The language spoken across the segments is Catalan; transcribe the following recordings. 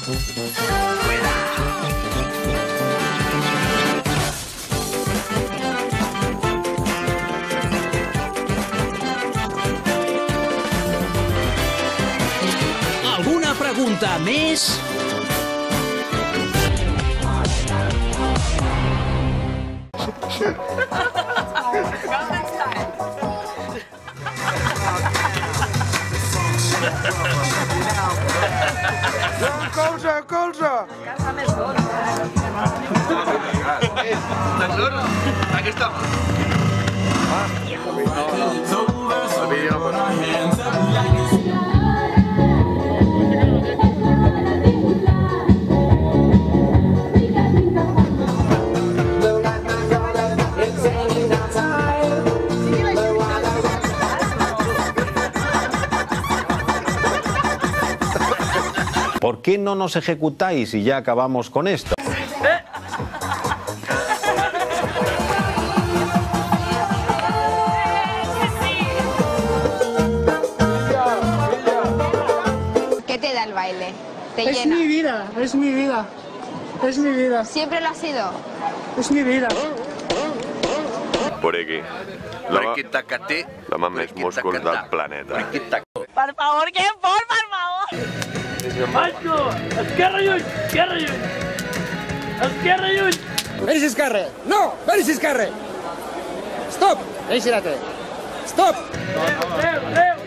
Alguna pregunta més? Colze, colze! Casa més d'hora. Aquesta mà. ¿Por qué no nos ejecutáis y ya acabamos con esto? ¿Qué te da el baile? ¿Te Es llena? mi vida, es mi vida, es mi vida, ¿Siempre lo ha sido? es mi vida. Por aquí. L'home més músculs del planeta. Per favor, què fot, per favor? Macho! Esquerra lluny! Esquerra lluny! Esquerra lluny! Venis esquerre! No! Venis esquerre! Stop! Deixa-te! Stop! Treu!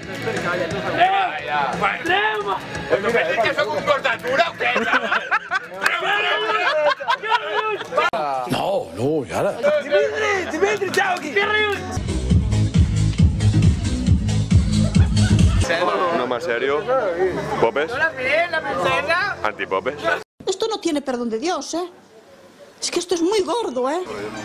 Penses que sóc un cos d'atura o què? No, i ara? Dimitri, xau aquí! Esquerra lluny! Un home serio. ¿Popes? La princesa. ¿Antipopes? Esto no tiene perdón de Dios, ¿eh? Es que esto es muy gordo, ¿eh?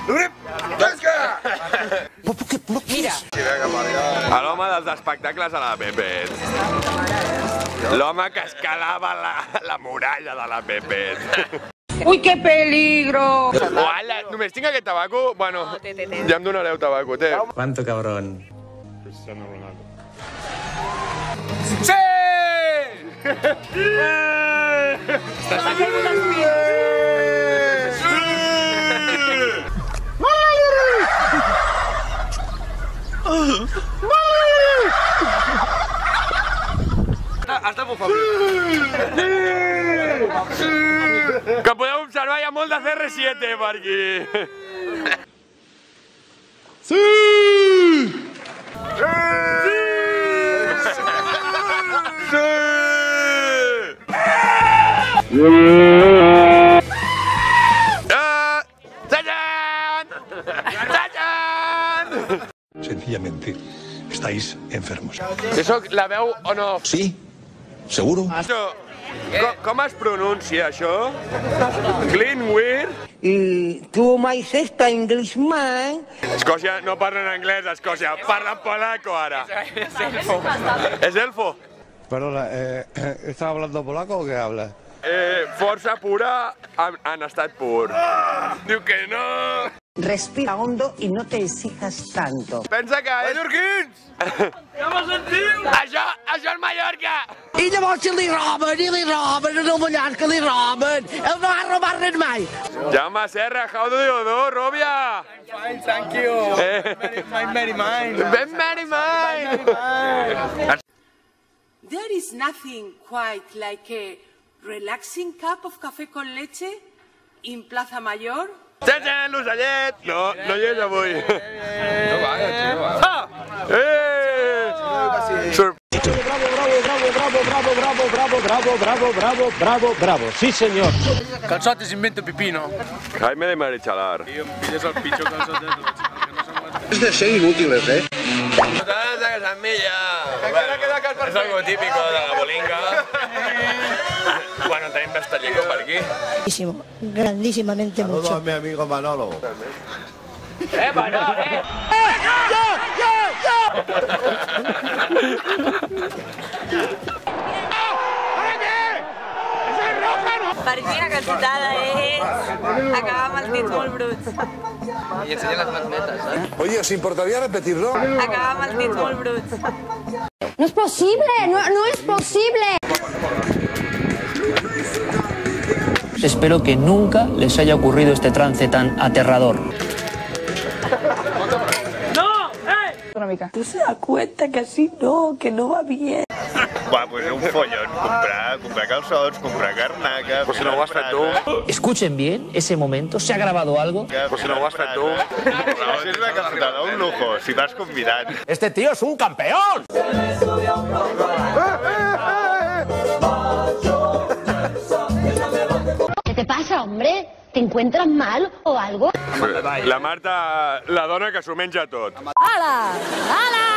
Mira. L'home dels espectacles a la Pepet. L'home que escalava la muralla de la Pepet. Ui, que peligro! Uala, només tinc aquest tabaco? Bueno, ja em donareu tabaco, té. Quanto cabrón. Sí! Estàs aquí amb les pies. Has de bufar. Que podeu observar, hi ha molt de CR7 per aquí. Sí! Sencillamente, estáis enfermos. Això la veu o no? Sí, seguro. Com es pronuncia això? Glenweir? I tu mai sesta Englishman. Escòcia no parlen anglès, Escòcia. Parlen polaco ara. És elfo. És elfo? Perdona, ¿estás hablando polaco o qué hablas? Força pura en estat pur. Diu que no. Respira hondo y no te exijas tanto. Pensa que... Mallorquins! Ja m'ho sentiu? Això és Mallorca! I llavors si li roben, en el Mallorca li roben. Ell no ha robat res mai. Jaume Serra, how do you do, Rubia? Fine, thank you. Very mine. Very mine. There is nothing quite like a relaxing cup of café con leche in Plaza Mayor. Txan, l'ocellet! No hi és avui. No va, Bravo. Sí, señor. Calçotes invento pipino. Jaime de Marichalar. Tio, em pilles el pitjor calçot de tots. Es de ser inútiles, ¿eh? Putadas de Casamilla. És algo típico de la bolinga. Bueno, tenim Bastellico per aquí. Grandísimamente mucho. Saludos a mi amigo Manolo. Manolo, Per mi la calçotada és acabar amb els dits molt bruts. I ensenya les magnetes, eh? Oye, ¿os importaría repetirlo? Acabar amb els dits molt bruts. No es posible, no es posible. Espero que nunca les haya ocurrido este trance tan aterrador. ¡No! Una mica. ¿Tú se das cuenta que así no, que no va bien? Va, pues un follón. Comprar calçots, comprar carnaca... Pues si no ho has fet tu... Escuchen bien ese momento, ¿se ha grabado algo? Pues si no ho has fet tu... Això és una cafetada, un lujo, si vas convidat. Este tío es un campeón. ¿Qué te pasa, hombre? ¿Te encuentras mal o algo? La Marta, la dona que s'ho menja tot. Ala! Ala!